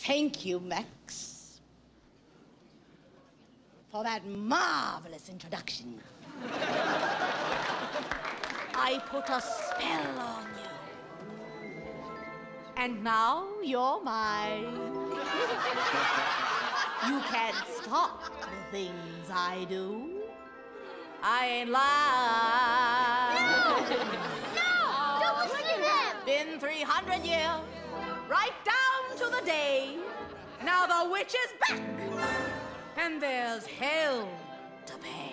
Thank you, Max, for that marvelous introduction. I put a spell on you. And now you're mine. You can't stop the things I do. I ain't lying. No! Don't listen to him! Been 300 years, right down to the day. Now the witch is back, and there's hell to pay.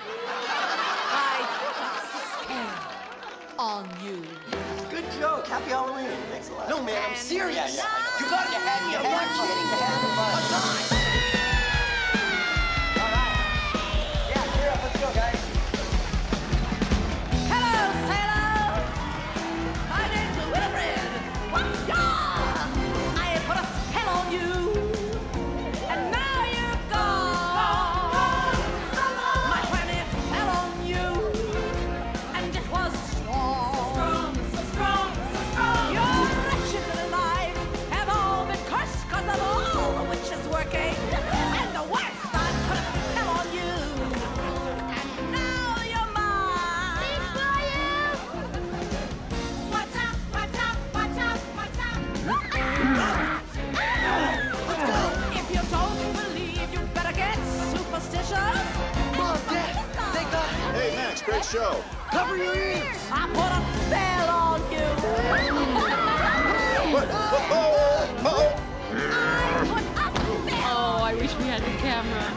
I put a spell on you. Good joke. Happy Halloween. Thanks a lot. No, man, I'm serious. Yeah. You got your head. I'm not kidding. All right. Yeah, cheer up. Let's go, guys. Hello, sailor. My name's Wilfred. What's yours? I put a spell on you, and now you're gone. My planet fell on you, and it was strong. So strong. Your wretched little life have all been cursed 'cause of all the witches working. And the worst, I put a spell on you, and now you're mine. What's up? If you don't believe, you better get superstitious. Mom, Dad, thank God. Hey, Max, great show. Cover your ears. I put a spell on you. What? I put a spell. Oh, I wish we had the camera.